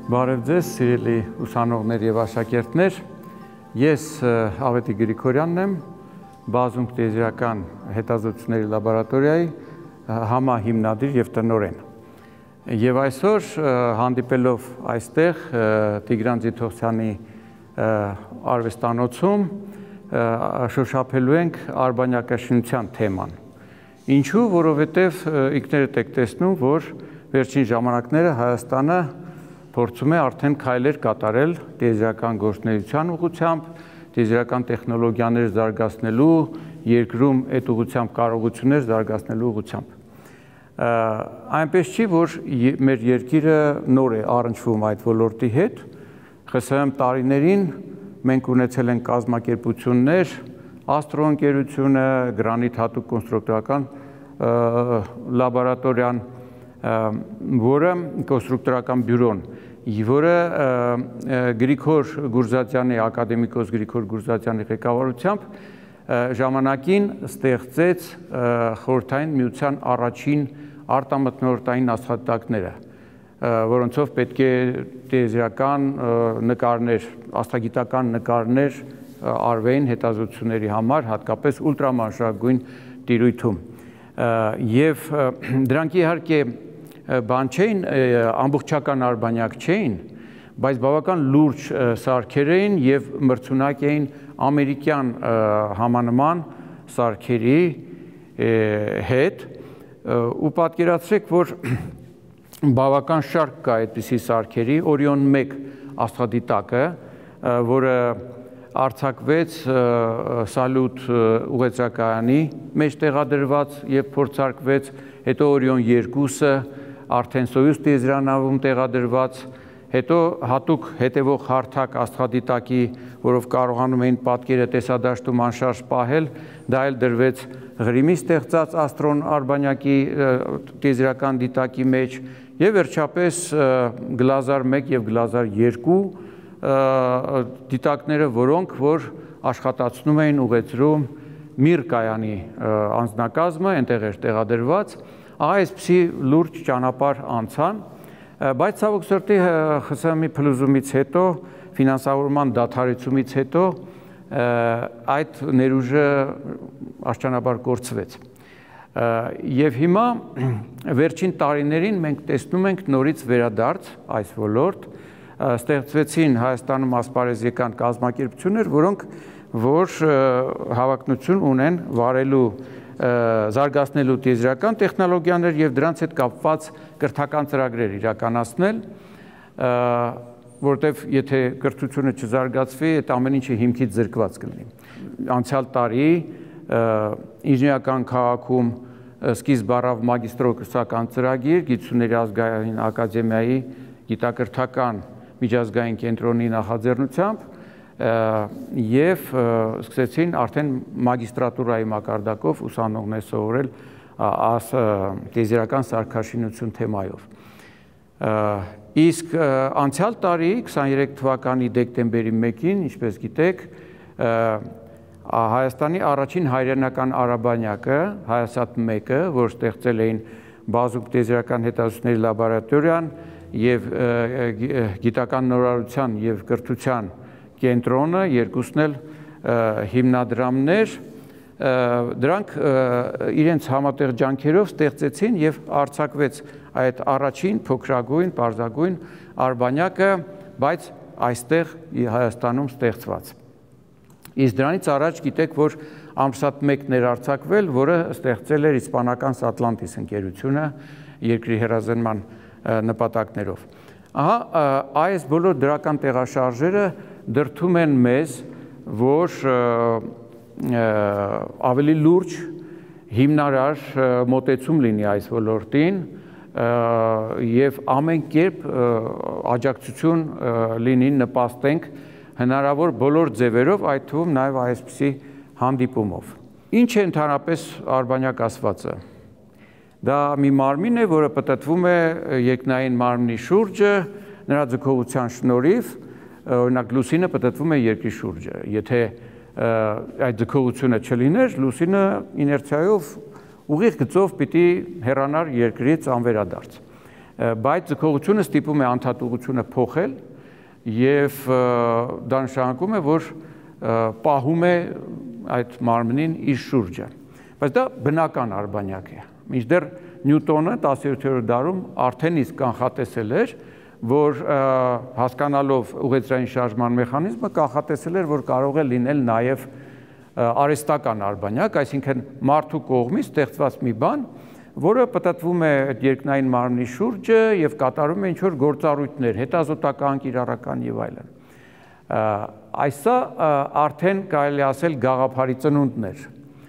Բարև ձեզ, սիրելի ուսանողներ եւ աշակերտներ, ես Ավետիք Գրիգորյանն եմ, բազում տիեզերական հետազոտությունների լաբորատորիայի համահիմնադիր եւ տնօրեն։ Եվ այսօր հանդիպելով այստեղ Տիգրան Ձիթողցյանի արվեստանոցում շոշափելու ենք արբանյակաշինության թեման։ Ինչու, որովհետեւ ինքներդ եք տեսնում, որ վերջին ժամանակները Հայաստանը փորձում է արդեն քայլեր կատարել տիեզերական գործունեության ուղղությամբ, տիեզերական տեխնոլոգիաներ զարգացնելու, երկրում այդ ուղղությամբ կարողություններ զարգացնելու ուղղությամբ։ Այնպես չի, որ մեր երկիրը նոր է առնչվում այդ ոլորտի հետ, ԽՍՀՄ տարիներին մենք ունեցել ենք կազմակերպություններ, աստրոընկերությունը, Գրանիտ հատուկ կոնստրուկտորական լաբորատորիան, որը կոնստրուկտորական բյուրոն, որը Գրիգոր Գուրզատյանի, ակադեմիկոս Գրիգոր Գուրզատյանի ղեկավարությամբ ժամանակին ստեղծեց Խորհրդային Միության առաջին արտամթնոլորտային աստղադիտակները, որոնցով պետք է տիեզերական նկարներ, աստղագիտական նկարներ արվեին հետազոտությունների համար, հատկապես ուլտրամանուշակագույն տիրույթում։ Եվ դրանք իհարկե բան չէին, ամբողջական արբանյակ չէին, բայց բավական լուրջ սարքեր էին եւ մրցունակ էին ամերիկյան համանման սարքերի հետ, ու պատկերացրեք, որ բավական շարք կա այդպիսի սարքերի, Օրիոն 1 աստղադիտակը, որը արձակվեց Սալյուտ ուղեծրակայանի մեջ տեղադրված եւ փորձարկվեց, հետո Օրիոն 2-ը արդեն Սոյուզ տիեզերանավում տեղադրված, հետո հատուկ հետևող հարթակ աստղադիտակի, որով կարողանում էին պատկերը տեսադաշտում անշարժ պահել, դա էլ դրվեց Ղրիմի ստեղծած աստրոն արբանյակի տիեզերական դիտակի մեջ եւ վերջապես Գլազար 1 եւ Գլազար 2 դիտակները, որոնք որ աշխատացնում էին ուղեծրում Միր կայանի անձնակազմը, այնտեղ էր տեղադրված, այսպիսի լուրջ ճանապարհ անցան, բայց ցավոք սրտի ԽՍՀՄ-ի փլուզումից հետո, ֆինանսավորման դադարեցումից հետո այդ ներուժը աստիճանաբար կորցվեց։ Եվ հիմա վերջին տարիներին մենք տեսնում ենք նորից վերադարձ այս ոլորտ, ստեղծվեցին Հայաստանում ասպարեզական կազմակերպություններ, որոնք որ հավակնություն ունեն վարելու, զարգացնելու տիեզերական տեխնոլոգիաներ եւ դրանց հետ կապված կրթական ծրագրեր իրականացնել, որտեվ եթե կրթությունը չզարգացվի, այդ ամեն ինչը հիմքից զրկված կլինի։ Անցյալ տարի ինժեներական քաղաքում սկիզբ առավ մագիստրոկրթական ծրագիր Գիտությունների ազգային ակադեմիայի գիտակրթական միջազգային կենտրոնի նախաձեռնությամբ եւ սկսեցին արդեն մագիստրատուրայի մակարդակով ուսանողներ սովորել տիեզերական սարքաշինություն թեմայով։ Իսկ անցյալ տարի 23 թվականի դեկտեմբերի 1-ին, ինչպես գիտեք, Հայաստանի առաջին հայրենական արաբանյակը, Հայասատ 1-ը, որ ստեղծել էին բազում տիեզերական հետազոտությունների լաբորատորիան եւ գիտական նորարարության եւ կրթության կենտրոնը, երկուսն էլ հիմնադրամներ, դրանք իրենց համատեղ ջանքերով ստեղծեցին եւ արձակվեց այդ առաջին փոքրագույն, պարզագույն արբանյակը, բայց այստեղ Հայաստանում ստեղծված։ Իսկ դրանից առաջ գիտեք, որ Ամսատ 1-ն էր արձակվել, որը ստեղծել էր իսպանական Սատլանտիս ընկերությունը երկրի հեռազենման նպատակներով։ Ահա այս բոլոր դրական տեղաշարժերը դրդում են մեզ, որ ավելի լուրջ հիմնարար մոտեցում լինի այս ոլորտին եւ ամեն կերպ աջակցություն լինի, նպաստենք հնարավոր բոլոր ձևերով, այդ թվում նաեւ այսպիսի հանդիպումով։ Ինչ է ընդհանրապես արբանյակ ասվածը։ Դա մի մարմին է, որը պտտվում է երկնային մարմնի շուրջը, նրա ձգողության շնորհիվ, օրինակ լուսինը պտտվում է երկրի շուրջը։ Եթե այդ ձգողությունը չլիներ, լուսինը իներցիայով ուղիղ գծով պիտի հեռանար երկրից անվերադարձ։ բայց ձգողությունը ստիպում է անդադուղությունը փոխել եւ դա նշանակում է, որ պահում է այդ մարմնին իր շուրջը։ Բայց դա բնական արբանյակ է։ Մինչդեռ Նյուտոնը 17-րդ դարում արդեն իսկ կանխատեսել էր, որ հասկանալով ուղեծրային շարժման մեխանիզմը կանխատեսել էր, որ կարող է լինել նաև արհեստական արբանյակ, այսինքն մարդու կողմից ստեղծված մի բան, որը պտտվում է այդ երկնային մարմնի շուրջը եւ կատարում է ինչ-որ գործառույթներ, հետազոտական, կիրառական եւ այլն։ Այսա արդեն կարելի ասել գաղափարի ծնունդն էր։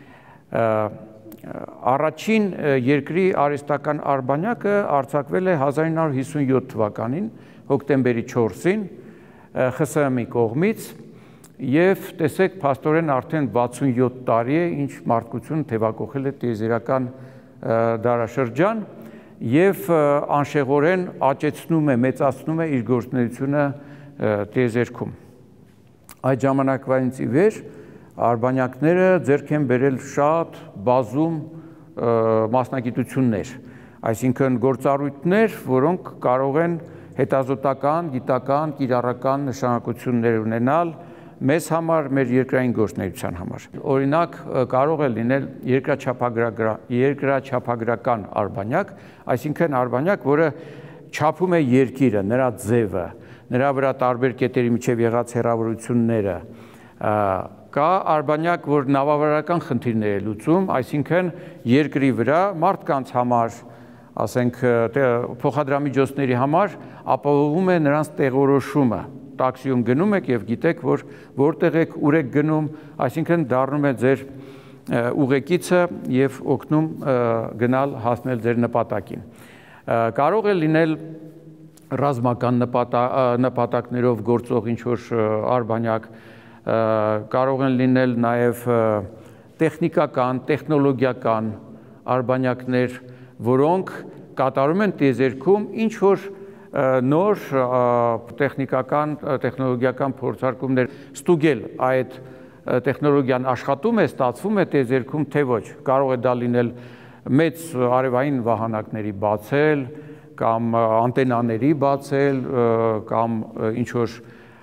Առաջին երկրի արհեստական արբանյակը արձակվել է 1957 թվականին, հոկտեմբերի 4-ին, ԽՍՀՄ-ի կողմից, եւ տեսեք, փաստորեն արդեն 67 տարի է, ինչ մարդկությունը թևակողել է տիեզերական դարաշրջան եւ անշեղորեն աճեցնում է, մեծացնում է իր գործունեությունը տիեզերքում։ Այդ ժամանակվանից ի վեր արբանյակները ձեռք են բերել շատ բազում մասնագիտություններ, այսինքն գործառույթներ, որոնք կարող են հետազոտական, գիտական, կիրառական նշանակություններ ունենալ մեզ համար, մեր երկրային գործունեության համար։ Օրինակ կարող է լինել երկրաչափագրական արբանյակ, այսինքն արբանյակ, որը չափում է երկիրը, նրա ձևը, նրա վրա տարբեր կետերի միջև եղած հեռավորությունները, կա արբանյակ, որ նավավարական խնդիրներ է լուծում, այսինքն երկրի վրա մարդկանց համար, ասենք փոխադրամիջոցների համար ապահովում է նրանց տեղորոշումը, տաքսիում գնում եք եւ գիտեք, որ որտեղ եք, ուր եք գնում, այսինքն դառնում է ձեր ուղեկիցը եւ օգնում գնալ հասնել ձեր նպատակին։ Կարող է լինել ռազմական նպատակներով գործող ինչ-որ արբանյակ, կարող են լինել նաև տեխնիկական, տեխնոլոգիական արբանյակներ, որոնք կատարում են տիեզերքում ինչ-որ նոր տեխնիկական, տեխնոլոգիական փորձարկումներ, ստուգել այդ տեխնոլոգիան աշխատում է, ստացվում է տիեզերքում, թե ոչ, կարող է դա լինել մեծ արևային վահանակների բացել, կամ անտենաների բացել, կամ ինչ-որ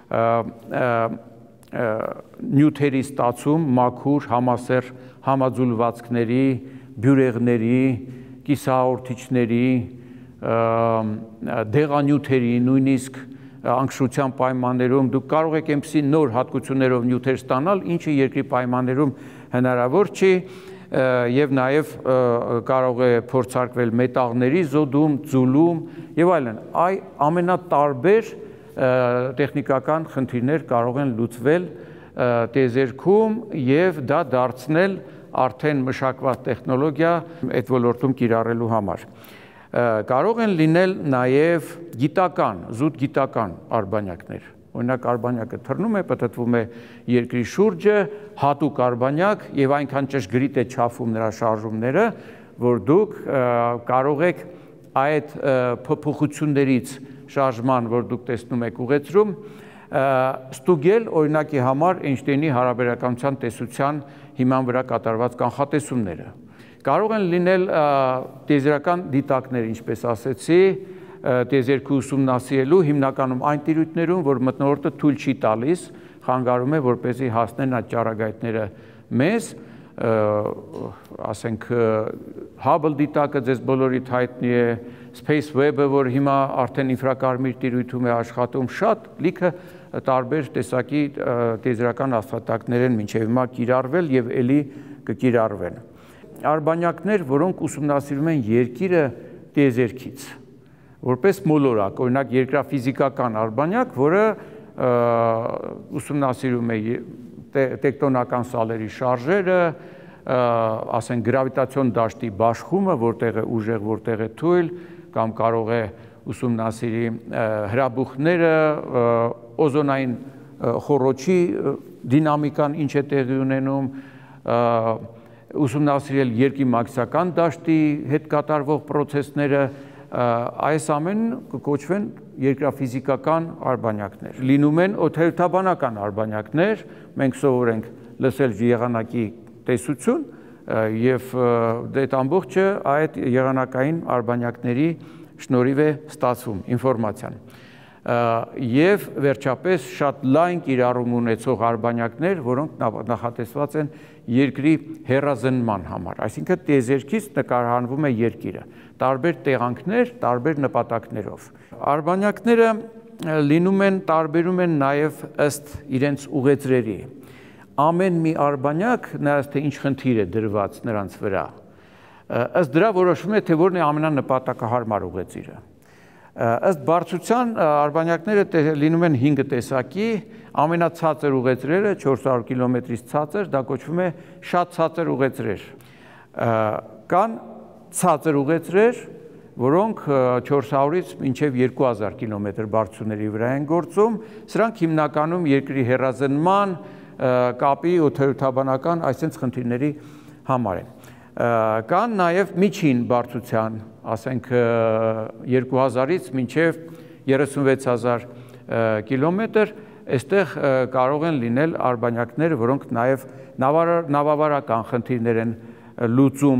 նյութերի ստացում, մաքուր, համասեռ համաձուլվածքների, բյուրեղների, կիսահաղորդիչների, դեղանյութերի, նույնիսկ անկշռության պայմաններում դուք կարող եք այնպիսի նոր հատկություններով նյութեր ստանալ, ինչը երկրի պայմաններում հնարավոր չի, եւ նաեւ կարող է փորձարկվել մետաղների զոդում, ձուլում եւ այլն։ Այ ամենատարբեր տեխնիկական խնդիրներ կարող են լուծվել տիեզերքում եւ դա դարձնել արդեն մշակված տեխնոլոգիա այդ ոլորտում կիրառելու համար։ Կարող են լինել նաև գիտական, զուտ գիտական արբանյակներ։ Օրինակ արբանյակը թռնում է, պտտվում է երկրի շուրջը, հատուկ արբանյակ եւ այնքան ճշգրիտ է չափում նրա շարժումները, որ դուք կարող եք այդ փոփոխություններից շարժման, որ դուք տեսնում եք ուղեծրում, ստուգել օրինակի համար Էյնշտեյնի հարաբերականության տեսության հիման վրա կատարված կանխատեսումները։ Կարող են լինել տիեզերական դիտակներ, ինչպես ասեցի, տիեզերքը ուսումնասիրելու հիմնականում այն տիրույթներում, որ մթնոլորտը թույլ չի տալիս, խանգարում է, որպեսզի հասնեն այդ ճառագայթները մեզ, ասենք Hubble դիտակը ձեզ բոլորիդ հայտնի է, Space Web-ը, որ հիմա արդեն ինֆրակարմիր տիրույթում է աշխատում, շատ լիքը տարբեր տեսակի տիեզերական աստղատակներ են մինչև հիմա կիրառվել եւ ելի կկիրառվեն։ Արբանյակներ, որոնք ուսումնասիրում են երկիրը տիեզերքից, որպես մոլորակ, օրինակ երկրաֆիզիկական արբանյակ, որը ուսումնասիրում է տեկտոնական սալերի շարժերը, ասենք գրավիտացիոն դաշտի բաշխումը, որտեղ է ուժեղ, որտեղ է թույլ, կամ կարող է ուսումնասիրի հրաբուխները, օզոնային խոռոչի դինամիկան ինչ է տեղի ունենում, ուսումնասիրել երկիմաքսական դաշտի հետ կատարվող պրոցեսները, այս ամենը կկոչվեն երկրաֆիզիկական արբանյակներ։ Լինում են օդերթաբանական արբանյակներ, մենք սովոր ենք լսել եղանակի տեսություն եւ այդ ամբողջը այդ եղանակային արբանյակների շնորհիվ է ստացվում ինֆորմացիան։ Եվ վերջապես շատ լայն կիրառում ունեցող արբանյակներ, որոնք նախատեսված են երկրի հեռազնման համար, այսինքն տիեզերքից նկարահանվում է երկիրը, տարբեր տեղանքներ, տարբեր նպատակներով։ Արբանյակները լինում են, տարբերում են նաև ըստ իրենց ուղեծրերի։ Ամեն մի արբանյակ, նայած թե ինչ խնդիր է դրված նրանց վրա, ըստ դրա որոշվում է, թե որն է ամենանպատակահարմար ուղեծիրը։ Ըստ բարձրության արբանյակները լինում են 5 տեսակի, ամենացածր ուղեծրերը 400 կիլոմետրից ցածր, դա կոչվում է շատ ցածր ուղեծրեր։ Կան ցածր ուղեծրեր, որոնք 400-ից մինչև 2000 կիլոմետր բարձրությունների վրա են գործում, սրանք հիմնականում երկրի հեռազնման, կապի, օդերութաբանական այսպես խնդիրների համար են։ Կան նաև միջին բարձրության, ասենք 2000-ից մինչև 36000 կիլոմետր, այստեղ կարող են լինել արբանյակներ, որոնք նաև նավավարական խնդիրներ են լուծում։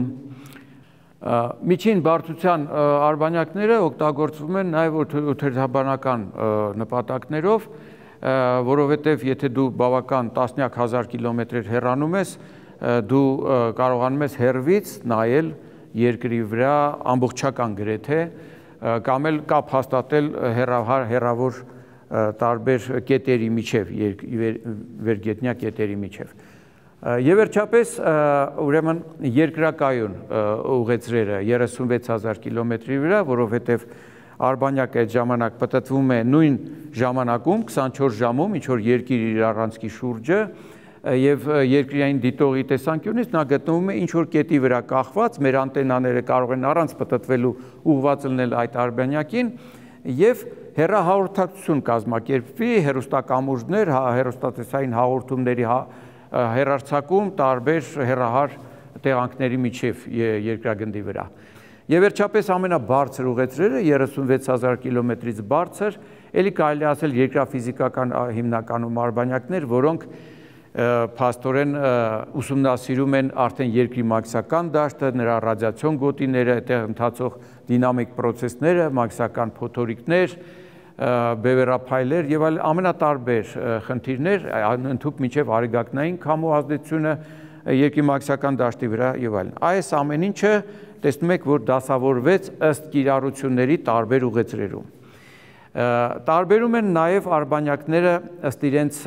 Միջին բարձրության արբանյակները օգտագործվում են նաև օդերութաբանական նպատակներով, որովհետև եթե դու բավական տասնյակ հազար կիլոմետրեր հեռանում ես, դու կարողանում ես հեռվից նայել երկրի վրա ամբողջական գրեթե, կամ էլ կապ հաստատել հեռավոր տարբեր կետերի միջև, վերգետնյա կետերի միջև։ Եվ վերջապես, ուրեմն երկրակայուն ուղեծրերը 36000 կիլոմետրի վրա, որովհետև արբանյակը այդ ժամանակ պտտվում է նույն ժամանակում, 24 ժամում, ինչ որ երկիր իր առանցքի շուրջը, եւ երկրային դիտողի տեսանկյունից նա գտնվում է ինչ որ կետի վրա կախված, մեր անտենաները կարող են առանց պտտվելու ուղղված լինել այդ արբանյակին եւ հեռահաղորդակցություն կազմակերպվի, հեռուստակամուրջներ, հեռուստատեսային հաղորդումների հեռարձակում տարբեր հեռահար տեղանքների միջև երկրագնդի վրա։ Եվ վերջապես ամենաբարձր ուղեծրերը 36000 կիլոմետրից բարձր, ելի կարելի ասել երկրաֆիզիկական հիմնականում արբանյակներ, որոնք փաստորեն ուսումնասիրում են արդեն երկրի մաքսական դաշտը, նրա ռադիացիոն գոտիները, այդտեղ ընթացող դինամիկ պրոցեսները, մաքսական փոթորիկներ, բևեռափայլեր եւ այլ ամենատարբեր խնդիրներ, ընդհանուր մինչեւ արեգակնային քամու ազդեցությունը երկրի մաքսական դաշտի վրա եւ այլն։ Այս ամեն ինչը տեսնում եք, որ դասավորվեց ըստ կիրառությունների տարբեր ուղեծրերում։ Տարբերում են նաեւ արբանյակները ըստ իրենց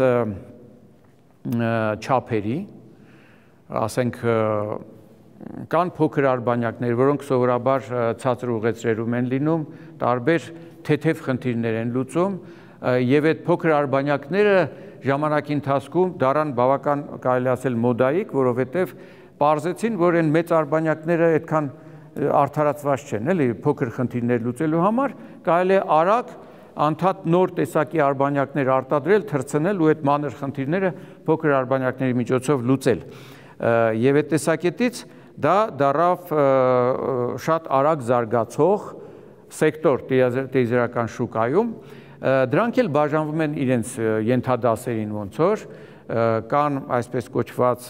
չափերի, ասենք կան փոքր արբանյակներ, որոնք սովորաբար ցածր ուղեծրերում են լինում, տարբեր թեթև խնդիրներ են լուծում, եւ այդ փոքր արբանյակները ժամանակի ընթացքում դառան բավական կարելի ասել մոդայիկ, որովհետեւ պարզեցին, որ այն մեծ արբանյակները այդքան արդարացված չեն, էլի փոքր խնդիրներ լուծելու համար, կարելի է արագ անդադ նոր տեսակի արբանյակներ արտադրել, թռցնել ու այդ մանր խնդիրները փոքր արբանյակների միջոցով լուծել։ Եվ այդ տեսակետից դա դառավ շատ արագ զարգացող սեկտոր տիեզերական շուկայում։ Դրանք էլ բաժանվում են իրենց ենթադասերին ոնց որ, կան այսպես կոչված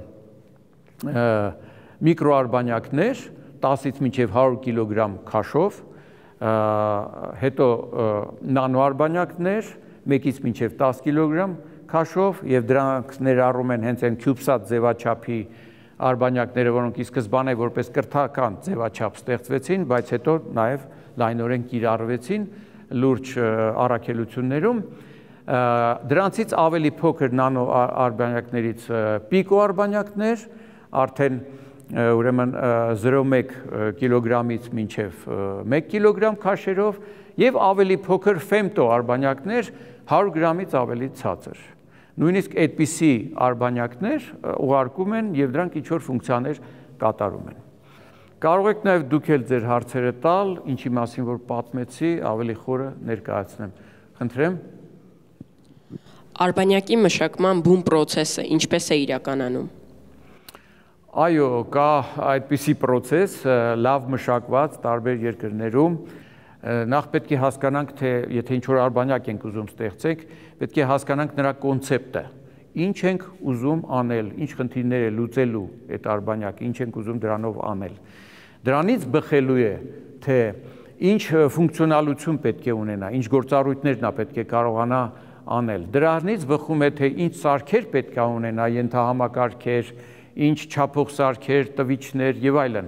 միկրոարբանյակներ 10-ից մինչև 100 կիլոգրամ քաշով, հետո նանոարբանյակներ 1-ից մինչև 10 կիլոգրամ քաշով եւ դրանք ներառում են հենց այն քյուբսատ ձևաչափի արբանյակները, որոնք ի սկզբանե որպես կրթական ձևաչափ ստեղծվեցին, բայց հետո նաեւ լայնորեն կիրառվեցին լուրջ առաքելություններում։ Դրանցից ավելի փոքր նանո արբանյակներից պիկո արբանյակներ, արդեն ուրեմն 0.1 կիլոգրամից մինչև 1 կիլոգրամ քաշերով եւ ավելի փոքր ֆեմտո արբանյակներ 100 գրամից ավելի ցածր։ Նույնիսկ այդպիսի արբանյակներ ուղարկում են եւ դրանք ինչ-որ ֆունկցիաներ կատարում են։ Կարող եք նաեւ դուք էլ ձեր հարցերը տալ, ինչի մասին որ պատմեցի, ավելի խորը ներկայացնեմ։ Խնդրեմ։ Արբանյակի մշակման բուն process-ը ինչպես է իրականանում։ Այո, կա այդպիսի process, լավ մշակված տարբեր երկրներում։ Նախ պետք է հասկանանք, թե եթե ինչ-որ արբանյակ ենք ուզում ստեղծենք, պետք է հասկանանք նրա կոնցեպտը։ Ինչ ենք ուզում անել, ինչ խնդիրներ է լուծելու այդ արբանյակը, ինչ ենք ուզում դրանով անել։ Դրանից բխելու է, թե ինչ ֆունկցիոնալություն պետք է ունենա, ինչ գործառույթներ նա պետք է կարողանա անել։ Դրանից բխում է, թե ինչ սարքեր պետք է ունենա, ենթահամակարգեր, ինչ չափող սարքեր, տվիչներ եւ այլն։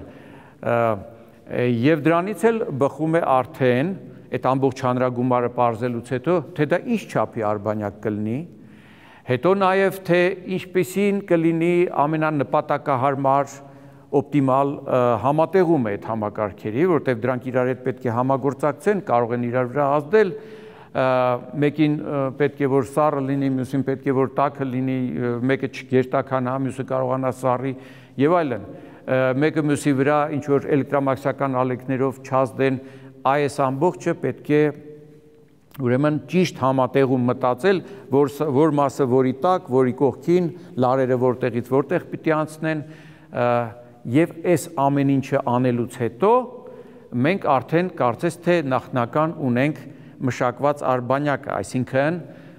Եվ դրանից էլ բխում է արդեն այդ ամբողջ հանրագումարը պարզելուց հետո, թե դա ինչ չափի արբանյակ կլինի, հետո նաև թե ինչպեսին կլինի ամենանպատակահարմար օպտիմալ համատեղում է այդ համակարգերի, որտեղ դրանք իրար հետ պետք է համագործակցեն, կարող են իրար վրա ազդել, մեկին պետք է որ սառը լինի, մյուսին պետք է որ տաքը լինի, մեկը չգերտականա, մյուսը կարողանա սառի եւ այլն։ Մեկը մյուսի վրա ինչ որ էլեկտրամագնիսական ալիքներով չազդեն, այս ամբողջը պետք է ուրեմն ճիշտ համատեղում մտածել, որ մասը որի տակ, որի կողքին, լարերը որտեղից որտեղ պիտի անցնեն, եւ այս ամեն ինչը անելուց հետո մենք արդեն կարծես թե նախնական ունենք մշակված արբանյակը, այսինքն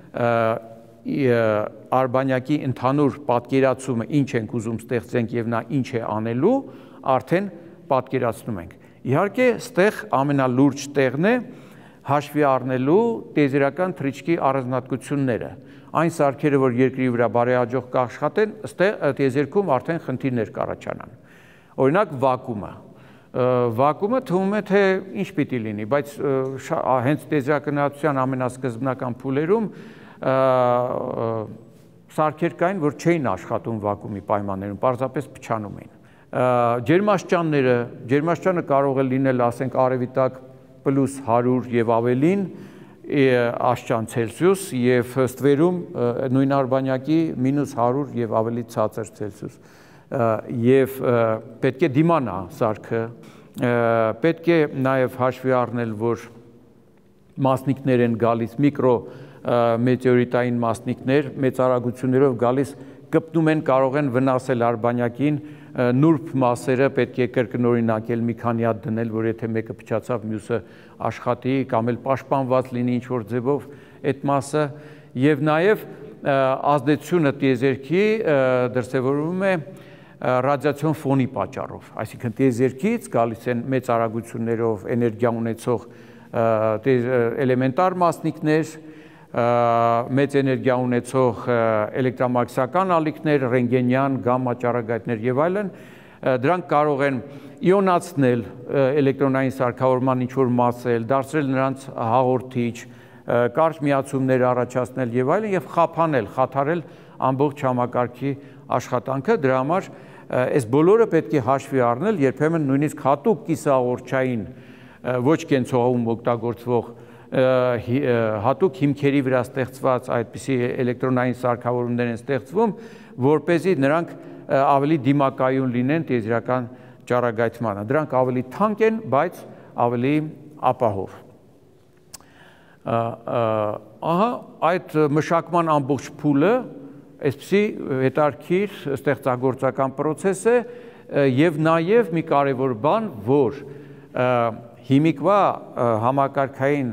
արբանյակի ընդհանուր պատկերացումը ինչ ենք ուզում ստեղծենք եւ նա ինչ է անելու, արդեն պատկերացնում ենք։ Իհարկե, ստեղ ամենալուրջ տեղն է հաշվի առնելու տիեզերական թռիչքի առանձնահատկությունները։ Այն սարքերը, որ երկրի վրա բարեհաջող կաշխատեն, ստեղ տիեզերքում արդեն խնդիրներ կառաջանան։ Օրինակ վակուումը։ Վակուումը թվում է, թե ինչ պիտի լինի, բայց հենց տիեզերականացության ամենասկզբնական փուլերում սարքեր կային, որ չէին աշխատում վակուումի պայմաններում, պարզապես փչանում էին։ Ջերմաստիճանը կարող է լինել, ասենք, արևի տակ +100 եւ ավելին աշճան Ցելսիուս եւ ստվերում նույն արբանյակի -100 եւ ավելի ցածր Ցելսիուս։ Եվ պետք է դիմանա սարքը, պետք է նաև հաշվի առնել, որ մասնիկներ են գալիս, միկրո մետեորիտային մասնիկներ, մեծ արագություններով գալիս, կպտում են, կարող են վնասել արբանյակին, նուրբ մասերը պետք է կրկնօրինակել, մի քանի հատ դնել, որ եթե մեկը փչացավ, մյուսը աշխատի, կամ էլ պաշտպանված լինի ինչ-որ ձևով այդ մասը, եւ նաև ազդեցությունը տիեզերքի դրսևորվում է ռադիացիոն ֆոնի պատճառով, այսինքն տիեզերքից գալիս են մեծ արագություններով էներգիա ունեցող էլեմենտար մասնիկներ, մեծ էներգիա ունեցող էլեկտրամագնիսական ալիքներ, ռենտգենյան, գամմա ճառագայթներ եւ այլն, դրանք կարող են իոնացնել էլեկտրոնային սարքավորման ինչ-որ մասել, դարձնել նրանց հաղորդիչ, կարճ միացումներ առաջացնել եւ այլն եւ խափանել, խաթարել ամբողջ համակարգի աշխատանքը, դրա համար այս բոլորը պետք է հաշվի առնել, երբեմն նույնիսկ հատուկ կիսաղորջային ոչ կենցաղում օգտագործվող հատուկ հիմքերի վրա ստեղծված այդպիսի էլեկտրոնային սարքավորումներ են ստեղծվում, որպեսզի նրանք ավելի դիմակայուն լինեն տիեզերական ճառագայթմանը։ Դրանք ավելի թանկ են, բայց ավելի ապահով։ Ահա այդ մշակման ամբողջ փուլը այսպիսի հետարքիր ստեղծագործական պրոցես է եւ նաեւ մի կարեւոր բան, որ հիմիկվա համակարգային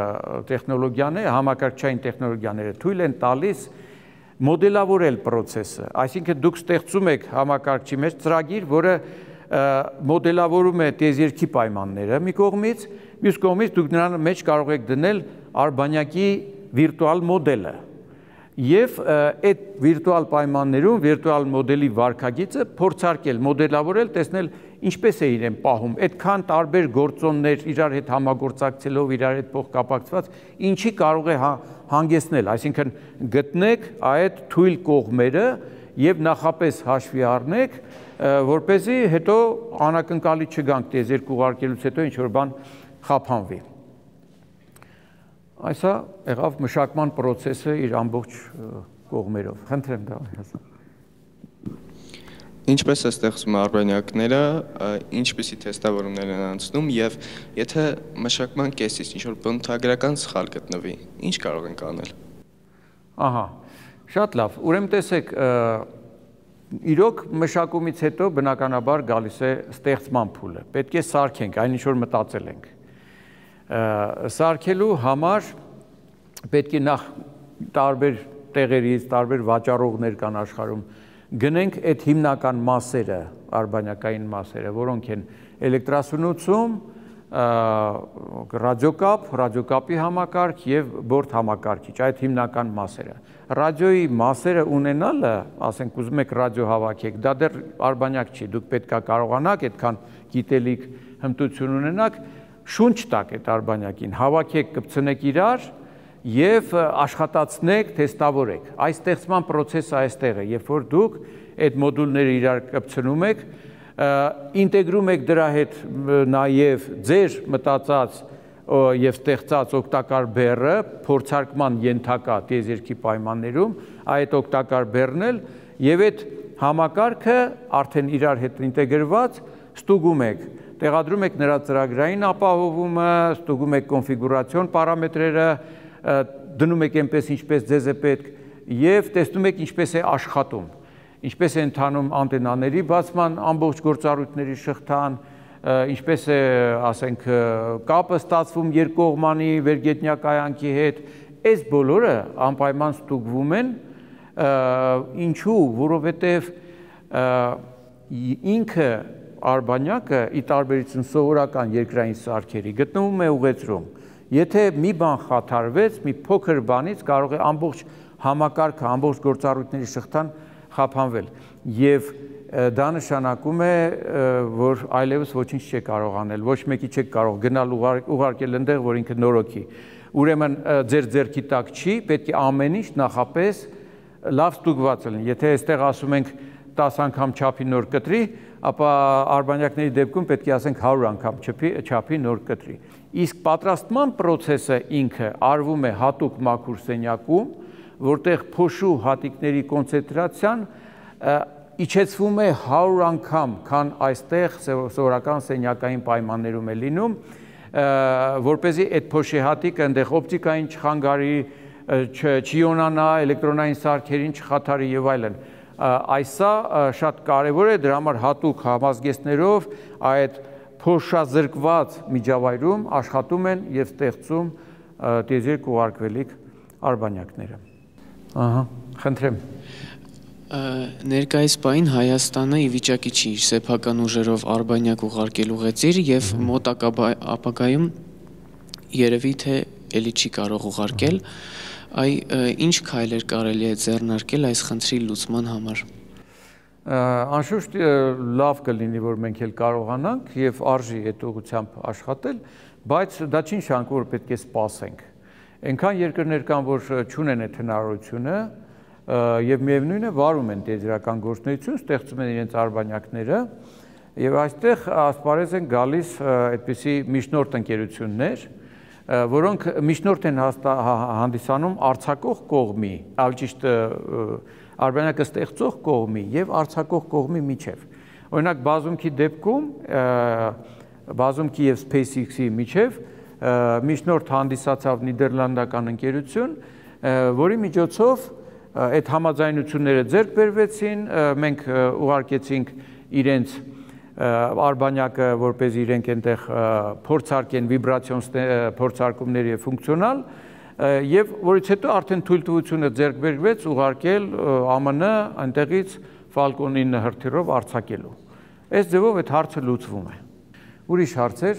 տեխնոլոգիաները թույլ են տալիս մոդելավորել պրոցեսը, այսինքն դուք ստեղծում եք համակարգչի մեջ ծրագիր, որը մոդելավորում է տիեզերքի պայմանները մի կողմից, մյուս կողմից դուք նրան մեջ կարող եք դնել արբանյակի վիրտուալ մոդելը եւ այդ վիրտուալ պայմաններում վիրտուալ մոդելի վարքագիծը փորձարկել, մոդելավորել, տեսնել ինչպես է իրեն պահում, այդքան տարբեր գործոններ իրար հետ համագործակցելով, իրար հետ փոխկապակցված, ինչի կարող է հանգեցնել, այսինքն գտնեք այդ թույլ կողմերը եւ նախապես հաշվի առնեք, որպեսզի հետո անակնկալի չգանք տիեզերք ուղարկելուց հետո ինչ որ բան խափանվի։ Այսա եղավ մշակման պրոցեսը իր ամբողջ կողմերով։ Խնդրեմ դա հասա։ Ինչպես է ստեղծում արբանյակները, ինչպիսի թեստավորումներ են անցնում եւ եթե մշակման կեսից ինչ-որ բնութագրական սխալ գտնվի, ինչ կարող ենք անել։ Ահա, շատ լավ։ Ուրեմն տեսեք, իրոք մշակումից հետո բնականաբար գալիս է ստեղծման փուլը։ Պետք է սարքենք այն ինչ որ մտածել ենք։ Սարքելու համար պետք է նախ տարբեր տեղերից, տարբեր վաճառողներ կան աշխարհում, գնենք այդ հիմնական մասերը, արբանյակային մասերը, որոնք են էլեկտրասնուցում, ռադիոկապի համակարգ եւ բորդ համակարգիչ, այդ հիմնական մասերը։ Ռադիոյի մասերը ունենալը, ասենք ուզում եք ռադիո հավաքեք, դա դեռ արբանյակ չի, դուք պետքա կարողանաք այդքան գիտելիք, հմտություն ունենաք, շունչ տակ այդ արբանյակին, հավաքեք, կպցնեք իրար եւ աշխատացնեք, թեստավորեք։ Այս ստեղծման process-ը այստեղ է, երբ որ դուք այդ մոդուլները իրար կպցնում եք, ինտեգրում եք դրա հետ նաև ձեր մտածած եւ ստեղծած օգտակար բեռը փորձարկման ենթակա տիեզերքի պայմաններում, այդ օգտակար բեռն էլ եւ այդ համակարգը արդեն իրար հետ ինտեգրված ստուգում եք, տեղադրում եք նրա ծրագրային ապահովումը, ստուգում եք կոնֆիգուրացիոն պարամետրերը, դնում եք այնպես ինչպես ձեզ է պետք եւ տեսնում եք ինչպես է աշխատում, ինչպես է ընթանում անտենաների բացման ամբողջ գործառույթների շղթան, ինչպես է, ասենք, կապը ստացվում երկկողմանի վերգետնյա կայանքի հետ, այս բոլորը անպայման ստուգվում են, ինչու, որովհետև ինքը արբանյակը ի տարբերություն սովորական երկրային սարքերի գտնվում է ուղեծրում, եթե մի բան խաթարվեց, մի փոքր բանից կարող է ամբողջ համակարգը, ամբողջ գործառույթների շղթան խափանվել եւ դա նշանակում է, որ այլևս ոչինչ չեք կարող անել, ոչ մեկի չեք կարող գնալ ուղարկել այնտեղ, որ ինքը նորոգի։ Ուրեմն ձեր ձեռքի տակ չի, պետք է ամեն ինչ նախապես լավ ստուգված լինի։ Եթե այստեղ ասում ենք 10 անգամ չափի նոր կտրի, ապա արբանյակների դեպքում պետք է ասենք 100 անգամ չափի նոր կտրի։ Իսկ պատրաստման process-ը ինքը արվում է հատուկ մաքուր սենյակում, որտեղ փոշու հատիկների կոնցենտրացիան իջեցվում է 100 անգամ, քան այստեղ սովորական սենյակային պայմաններում է լինում, որպեսզի այդ փոշի հատիկը այնտեղ օպտիկային չխանգարի, չիոնանա, էլեկտրոնային սարքերին չխաթարի եւ այլն։ Այսա շատ կարևոր է, դրա համար հատուկ համազգեստներով այդ փոշազրկված միջավայրում աշխատում են եւ ստեղծում տիեզերք ուղարկվելիք արբանյակները։ Ահա, խնդրեմ։ Ներկայիս պահին Հայաստանը ի վիճակի չի իր սեփական ուժերով արբանյակ ուղարկել ուղեծիր եւ մոտակա ապագայում երևի թե ելի չի կարող ուղարկել, ինչ քայլեր կարելի է ձեռնարկել այս խնդրի լուծման համար։ Անշուշտ լավ կլինի, որ մենք էլ կարողանանք եւ արժի այդ ուղղությամբ աշխատել, բայց դա չի նշանակում, որ պետք է սպասենք։ Այնքան երկրներ կան, որ չունեն այդ հնարավորությունը եւ միևնույն է վարում են տիեզերական գործունեություն, ստեղծում են իրենց արբանյակները եւ այստեղ ասպարեզ են գալիս այդպիսի միջնորդ ընկերություններ, որոնք միջնորդ են հանդիսանում արձակող կողմի, ավելի ճիշտ արբանյակը ստեղծող կողմի եւ արձակող կողմի միջև։ Օրինակ բազումքի դեպքում, բազումքի եւ SpaceX-ի միջև միջնորդ հանդիսացավ նիդերլանդական ընկերություն, որի միջոցով այդ համաձայնությունները ձեռք բերվեցին, մենք ուղարկեցինք իրենց արբանյակը, որպես իրենք այնտեղ փորձարկեն վիբրացիոն փորձարկումներ եւ ֆունկցիոնալ, եւ որից հետո արդեն թույլտվությունը ձեռք բերվեց ուղարկել ԱՄՆ այնտեղից Falcon 9 հրթիռով արձակելու։ Այս ձևով այդ հարցը լուծվում է։ Ուրիշ հարցեր։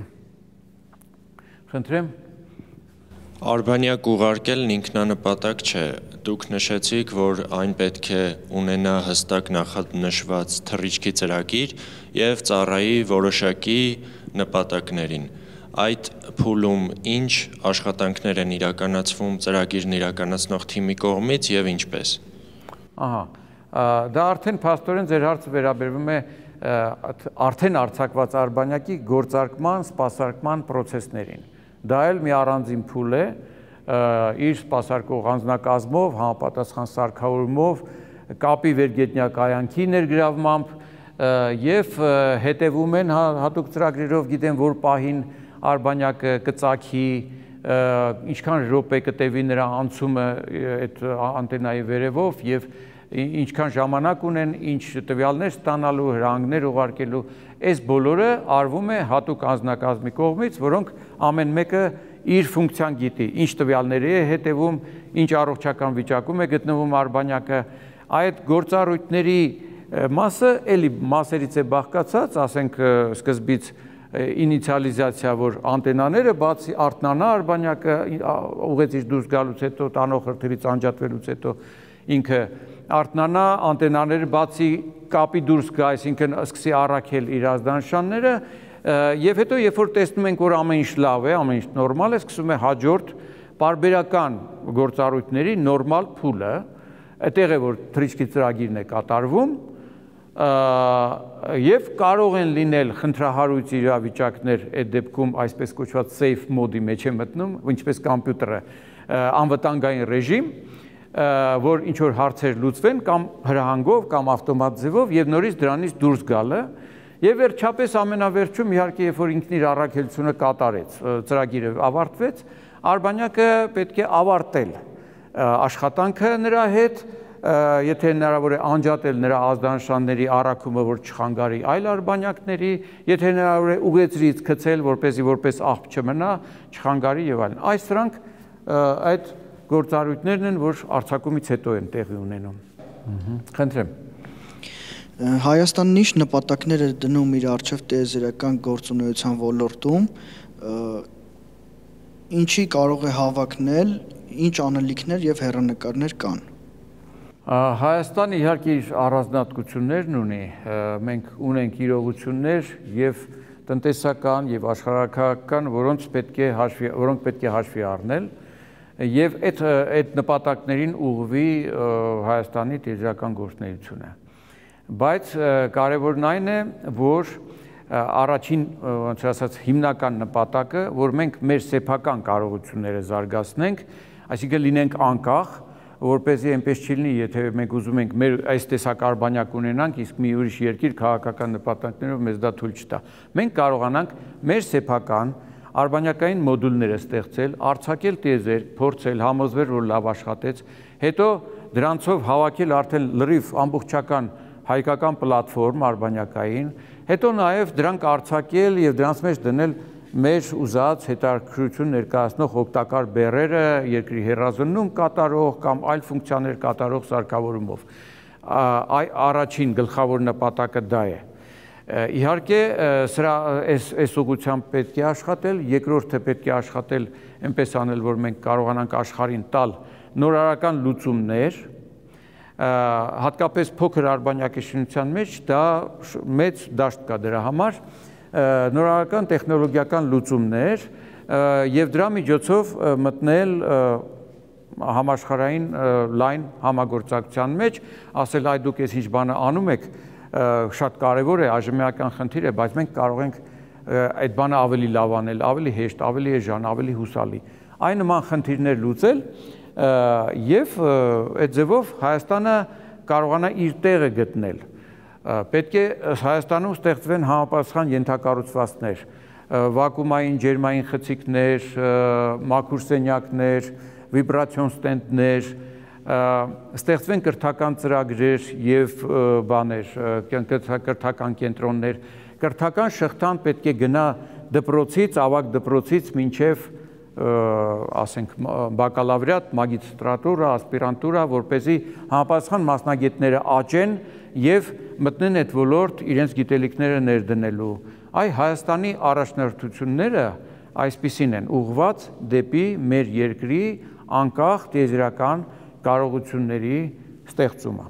Խնդրեմ։ Արբանյակ ուղարկելն ինքնանպատակ չէ։ Դուք նշեցիք, որ այն պետք է ունենա հստակ նախանշված թռիչքի ծրագիր եւ ծառայի որոշակի նպատակներին։ Այդ փուլում ինչ աշխատանքներ են իրականացվում ծրագիրն իրականացնող թիմի կողմից եւ ինչպես։ Ահա, դա արդեն փաստորեն ձեր հարցը վերաբերվում է արդեն արձակված արբանյակի գործարկման, սպասարկման process-ներին։ Դա էլ մի առանձին փուլ է, իր սպասարկող անձնակազմով, համապատասխան սարքավորումով, կապի վերգետնյա կայանքի ներգրավմամբ եւ հետևում են հատուկ ծրագրերով, գիտեն որ պահին արբանյակը կծագի, ինչքան րոպե կտևի նրա անցումը այդ անտենայի վերևով եւ ինչքան ժամանակ ունեն, ինչ տվյալներ ստանալու, հրահանգներ ուղարկելու, այս բոլորը արվում է հատուկ անձնակազմի կողմից, որոնք ամեն մեկը իր ֆունկցիան գիտի, ինչ տվյալների է հետևում, ինչ առողջական վիճակում է գտնվում արբանյակը, այդ գործառույթների մասը էլի մասերից է բաղկացած, ասենք սկզբից ինիցիալիզացիա, որ անտենաները բացի արթնանա արբանյակը ուղեցից դուրս գալուց հետո, տանող հրթիռից անջատվելուց հետո ինքը արթնանա, անտենաները բացի կապի դուրս գա, այսինքն սկսի առաքել իր ազդանշանները, եւ հետո երբ որ տեսնում ենք, որ ամեն ինչ լավ է, ամեն ինչ նորմալ է, սկսում է հաջորդ պարբերական գործառույթների նորմալ փուլը, այդտեղ է որ թռիչքի ծրագիրն է կատարվում, եւ կարող են լինել խնդրահարույց իրավիճակներ այդ դեպքում այսպես կոչված safe mode-ի մեջ է մտնում, ինչպես կոմպյուտերը անվտանգային ռեժիմ, որ ինչ որ հարցեր լուծվեն կամ հրահանգով կամ ավտոմատ ձևով եւ նորից դրանից դուրս գալը եւ վերջապես ամենավերջում իհարկե երբ որ ինքն իր առաքելությունը կատարեց, ծրագիրը ավարտվեց, արբանյակը պետք է ավարտել աշխատանքը նրա հետ, եթե հնարավոր է անջատել նրա ազդանշանների առաքումը, որ չխանգարի այլ արբանյակների, եթե հնարավոր է ուղեցրից գցել, որպեսզի որպես աղբ չմնա, չխանգարի եւ այլն։ Այս սրանք այդ գործառույթներն են, որ արձակումից հետո են տեղի ունենում։ Խնդրեմ։ Հայաստանն ինչ նպատակներ է դնում իր առջև տիեզերական գործունեության ոլորտում, ինչի կարող է հավակնել, ինչ անելիքներ եւ հեռանկարներ կան։ Հայաստանը իհարկե իր առանձնահատկություններն ունի, մենք ունենք իրողություններ եւ տնտեսական եւ աշխարհակական, որոնք պետք է հաշվի առնել եւ այդ նպատակներին ուղղվի Հայաստանի տիեզերական գործունեությունը։ Բայց կարևորն այն է, որ առաջին, ոնց ասած, հիմնական նպատակը, որ մենք մեր սեփական կարողությունները զարգացնենք, այսինքն լինենք անկախ, որպեսզի այնպես չի լինի, եթե մենք ուզում ենք մեր այս տեսակ արբանյակ ունենանք, իսկ մի ուրիշ երկիր քաղաքական նպատակներով մեզ դա թույլ չտա։ Մենք կարողանանք մեր սեփական արբանյակային մոդուլները ստեղծել, արձակել տիեզեր, փորձել, համոզվել, որ լավ աշխատեց, հետո դրանցով հավաքել արդեն լրիվ ամբողջական հայկական պլատֆորմ արբանյակային, հետո նաև դրանք արձակել եւ դրանց մեջ դնել մեր ուզած հետաքրքրություն ներկայացնող օգտակար բեռերը երկրի հեռազոնում կատարող կամ այլ ֆունկցիաներ կատարող սարքավորումով։ Առաջին գլխավոր նպատակը դա է։ Իհարկե, սրա այս ուղղությամբ պետք է աշխատել, երկրորդը պետք է աշխատել այնպես անել, որ մենք կարողանանք աշխարհին տալ նորարարական լուծումներ, հատկապես փոքր արբանյակաշինության մեջ դա մեծ դաշտ կա դրա համար, նորարարական տեխնոլոգիական լուծումներ եւ դրա միջոցով մտնել համաշխարհային լայն համագործակցության մեջ, ասել այ դուք ես ինչ բանը անում եք, շատ կարևոր է, այժմեական խնդիր է, բայց մենք կարող ենք այդ բանը ավելի լավ անել, ավելի հեշտ, ավելի էժան, ավելի հուսալի։ Այն նման խնդիրներ լուծել եւ այդ ձևով Հայաստանը կարողանա իր տեղը գտնել։ Պետք է Հայաստանում ստեղծվեն համապատասխան ենթակառուցվածքներ, վակուումային ջերմային խցիկներ, մաքուր սենյակներ, վիբրացիոն ստենդներ, ստեղծվեն կրթական ծրագրեր եւ բաներ, կրթական կենտրոններ, կրթական շղթան պետք է գնա դպրոցից, ավագ դպրոցից մինչեւ ասենք բակալավրիատ, մագիստրատուրա, ասպիրանտուրա, որպեսզի համապատասխան մասնագետները աճեն եւ մտնեն այդ ոլորտ իրենց գիտելիքները ներդնելու։ Այ Հայաստանի առաջնորդությունները այսպիսին են ուղղված դեպի մեր երկրի անկախ տիեզերական կարողությունների ստեղծումը։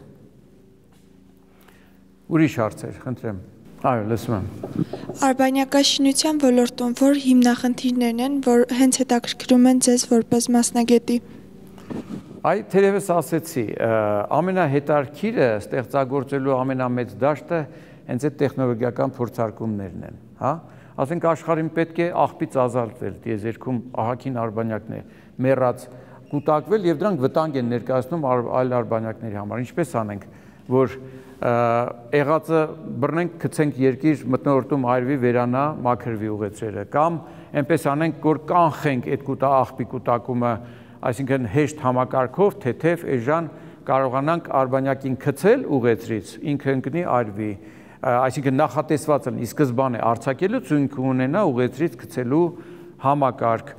Ուրիշ հարցեր, խնդրեմ։ Այո, լսում եմ։ Արբանյակաշինության ոլորտում որ հիմնախնդիրներն են, որ հենց հետաքրքրում են ձեզ որպես մասնագետի։ Այ թերևս ասեցի, ամենահետաքրքիրը ստեղծագործելու ամենամեծ դաշտը հենց այդ տեխնոլոգիական փորձարկումներն են, հա։ Ասենք աշխարհին պետք է աղբից ազատվել, տիեզերքում ահագին արբանյակներ մեռած կուտակվել եւ դրանք վտանգ են ներկայացնում այլ արբանյակների համար։ Ինչպես անենք, որ եղածը բռնենք, գցենք երկիր, մթնոլորտում այրվի, վերանա, մաքրվի ուղեցրերը, կամ այնպես անենք, որ կանխենք այդ աղբի կուտակումը, այսինքն հեշտ համակարգով, թեթև, էժան կարողանանք արբանյակին գցել ուղեցրից, ինքը ընկնի, այրվի, այսինքն նախատեսված է ի սկզբանե արձակելուց ինքը ունենա ուղեցրից գցելու համակարգ։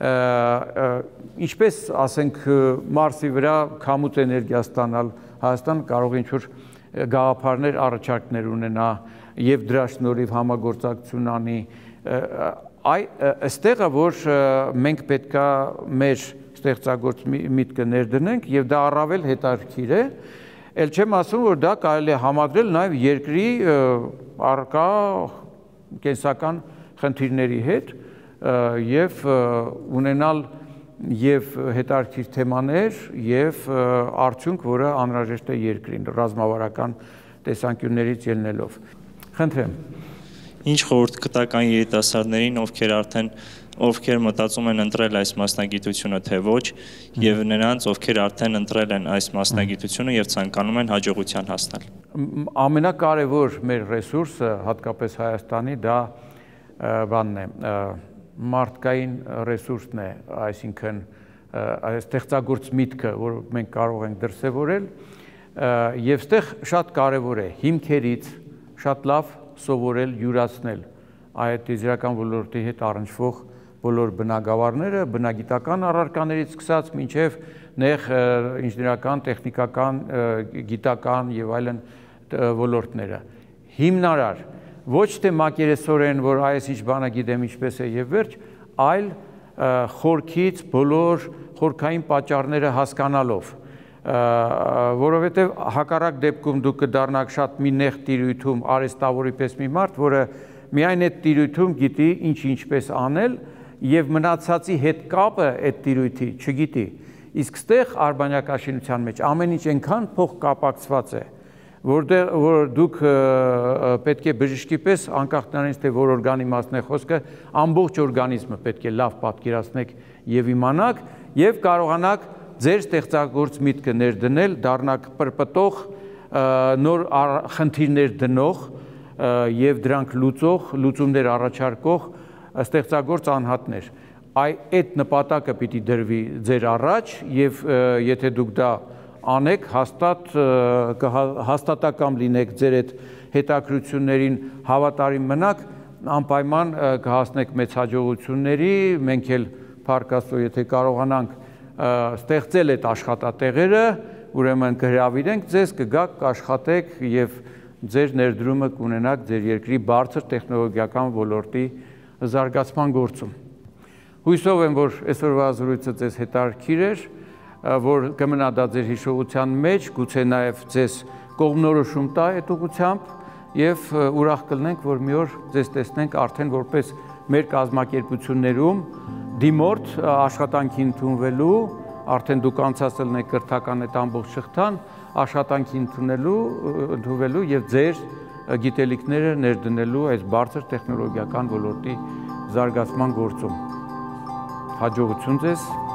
Ինչպես ասենք Մարսի վրա քամուց էներգիա ստանալ, Հայաստան կարող է ինչ-որ գաղափարներ, առաջարկներ ունենա եւ դրա շնորհիվ համագործակցություն անի այստեղը որ մենք պետքա մեր ստեղծագործ միտքը ներդնենք եւ դա առավել հետաքրքիր է, ել չեմ ասում որ դա կարելի է համադրել նաեւ երկրի առկա կենսական խնդիրների հետ եւ ունենալ եւ հետաքրքիր թեմաներ եւ արդյունք, որը անհրաժեշտ է երկրին ռազմավարական տեսանկյուններից ելնելով։ Խնդրեմ։ Ինչ խորհուրդ կտական երիտասարդներին, ովքեր մտածում են ընտրել այս մասնագիտությունը թե ոչ, եւ նրանց, ովքեր արդեն ընտրել են այս մասնագիտությունը եւ ցանկանում են հաջողության հասնել։ Ամենակարևոր մեր ռեսուրսը, հատկապես Հայաստանի, դա բանն է, մարդկային ռեսուրսն է, այսինքն ստեղծագործ միտքը, որ մենք կարող ենք դրսևորել, եւ այստեղ շատ կարևոր է հիմքերից շատ լավ սովորել, յուրացնել այդ տիեզերական ոլորտի հետ առնչվող բոլոր բնագավառները, բնագիտական առարկաներից սկսած մինչև նեղ ինժեներական, տեխնիկական, գիտական եւ այլն ոլորտները։ Հիմնարար, ոչ թե մակերեսորեն, որ այս ինչ բանը գիտեմ ինչպես է եւ վերջ, այլ խորքից բոլոր խորքային պատճառները հասկանալով, որովհետեւ հակառակ դեպքում դուք կդառնաք շատ մի նեղ տիրույթում արեստավորի պես մի մարդ, որը միայն այդ տիրույթում գիտի ինչպես անել եւ մնացածի հետ կապը այդ տիրույթի չգիտի։ Իսկ ստեղ արբանյակաշինության մեջ ամեն ինչ այնքան փոխկապակցված է, որ դուք պետք է բժշկի պես անկախ նրանից թե որ օրգանի մասն է խոսքը, ամբողջ օրգանիզմը պետք է լավ պատկերացնեք եւ իմանաք եւ կարողանաք ձեր ստեղծագործ միտքը ներդնել, դառնաք պրպտող, նոր խնդիրներ դնող եւ դրանք լուծումներ առաջարկող ստեղծագործ անհատներ։ Այդ նպատակը պիտի դրվի ձեր առաջ եւ եթե դուք դա անեք, հաստատակամ լինեք ձեր այդ հետաքրություններին, հավատարիմ մնաք, անպայման կհասնեք մեծ հաջողությունների, մենք էլ փառք Աստծո, եթե կարողանանք ստեղծել այդ աշխատատեղերը, ուրեմն կհրավիրենք ձեզ, կգաք, կաշխատեք եւ ձեր ներդրումը կունենաք ձեր երկրի բարձր տեխնոլոգիական ոլորտի զարգացման գործում։ Հույսով եմ, որ այսօրվա զրույցը ձեզ հետաքրքիր էր, որ կմնա դա ձեր հիշողության մեջ, գուցե նաեւ ձեզ կողմնորոշում տա այդ ուղղությամբ եւ ուրախ կլինենք, որ մի օր ձեզ տեսնենք արդեն որպես մեր կազմակերպություններում դիմորդ աշխատանքի ընդունվելու, արդեն դուք անցածել եք կրթական այդ ամբողջ շղթան, աշխատանքի ընդունվելու եւ ձեր գիտելիքները ներդնելու այս բարձր տեխնոլոգիական ոլորտի զարգացման գործում։ Հաջողություն ձեզ։